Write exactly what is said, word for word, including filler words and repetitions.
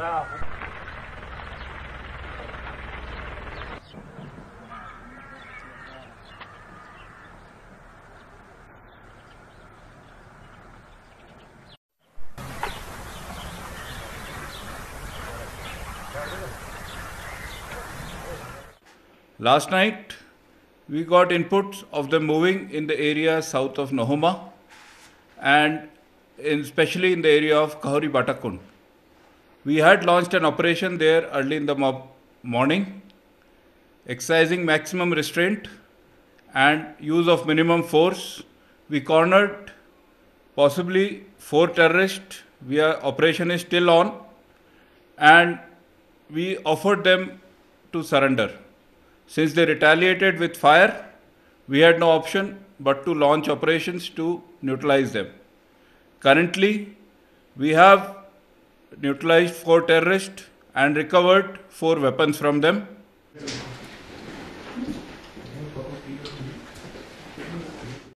Last night, we got inputs of them moving in the area south of Nahoma and in, especially in the area of Kahuri Batakund. We had launched an operation there early in the mo morning, exercising maximum restraint and use of minimum force. We cornered possibly four terrorists. We are, operation is still on, and we offered them to surrender. Since they retaliated with fire, we had no option but to launch operations to neutralize them. Currently, we have neutralized four terrorists and recovered four weapons from them.